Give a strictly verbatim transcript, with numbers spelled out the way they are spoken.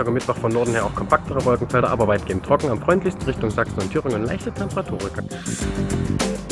Dienstag und Mittwoch von Norden her auch kompaktere Wolkenfelder, aber weitgehend trocken. Am freundlichsten Richtung Sachsen und Thüringen leichte Temperaturrückgang.